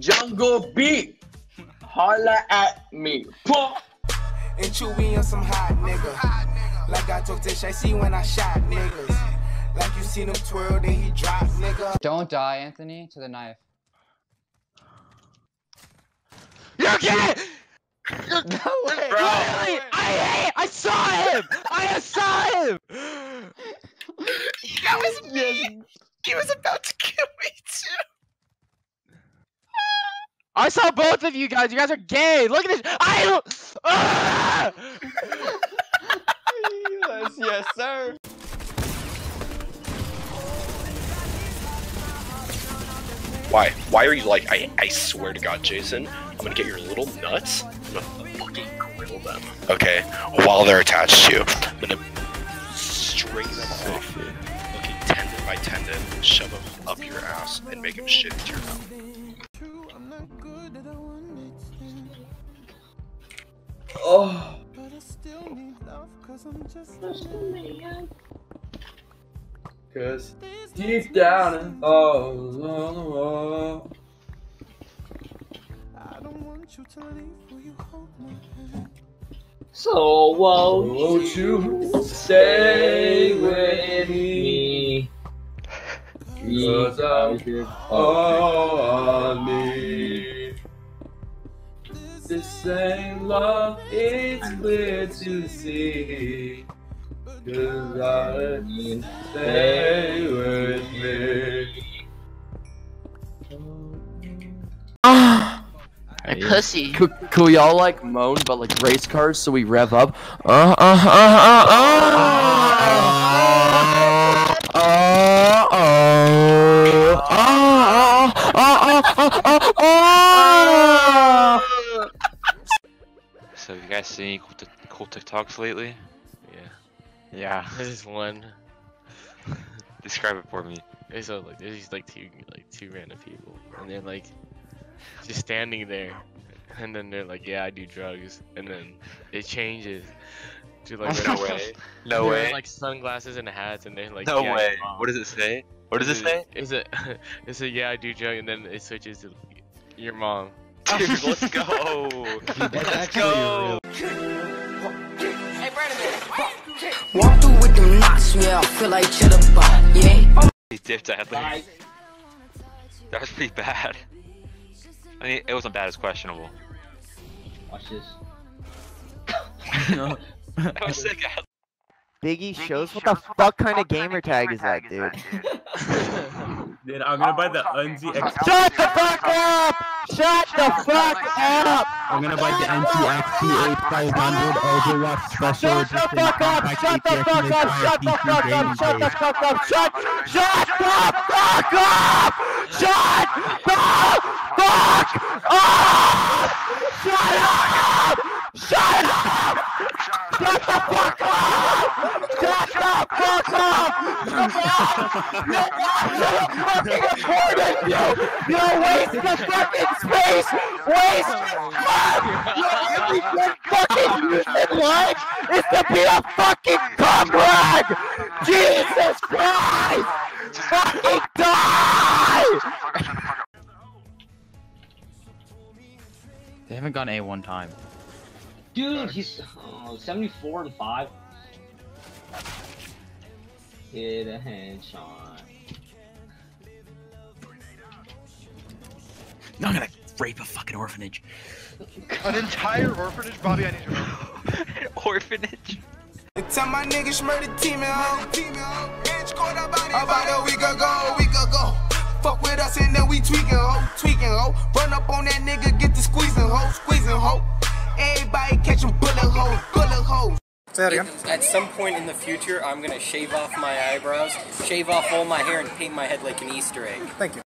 Jungle Beat. Holla at me. And Chewy on some hot nigga. Like I told Tish, I see when I shot niggas. Like you seen him twirl, then he drop, nigga. Don't die, Anthony, to the knife. You're gay! No way! Bro. I saw him! I saw him! That was me! He was about to kill me too! I saw both of you guys! You guys are gay! Look at this! Yes, sir! Why? Why are you like, I swear to God, Jason, I'm gonna get your little nuts, I'm gonna fucking grill them, okay? While they're attached to you. I'm gonna string them off, fucking tendon by tendon, shove them up your ass, and make them shit into your mouth. Oh. Cause deep down and oh, I don't want you to leave, will you hold my hand? so won't you stay with me? Cause I'm all I need. This same love is clear to see. Cause I need stay with me. My pussy. Could we all like moan but like race cars so we rev up? So you guys seen any cool TikToks lately? Yeah, there's one. Describe it for me. There's these two random people, and they're like just standing there, and then they're like, "Yeah, I do drugs," and then it changes to like No way. No way. like sunglasses and hats, and they're like, No "Yeah, way. Mom." What does it say? What does it say? Is it? It's a yeah, I do drugs, and then it switches to your mom. Dude, let's go. Let's go. Walk through with them knots, yeah, I feel like cheddar bot, yeah. He dipped at least. That was pretty bad. I mean, it wasn't bad, it's questionable. Watch this. That was sick. Biggie shows what the fuck kind of gamer tag is that, dude? Dude, I'm gonna buy the Unzi X. Shut the fuck up! Shut the fuck up! I'm gonna buy the NCXT 8500 Overwatch Special Shut the fuck up! Shut the fuck up! Shut the fuck up! Shut the fuck up! Shut the fuck up! Shut the fuck up! Shut up! Shut up! Shut the fuck up! Shut the fuck up! You're fucking recording, you! You waste the fucking space! Waste your only good fucking use in life is to be a fucking comrade! Jesus Christ! Fucking die! They haven't gone A one time. Dude, he's 74 and 5. Hit a headshot. No, I'm gonna rape a fucking orphanage. An entire orphanage? Bobby, I need your help. An orphanage? Tell my niggas murder team out. About a week ago. Fuck with us and then we tweaking ho. Run up on that nigga, get the squeezing ho. Everybody catching bullet holes. Say that again. At some point in the future, I'm gonna shave off my eyebrows, shave off all my hair, and paint my head like an Easter egg. Thank you.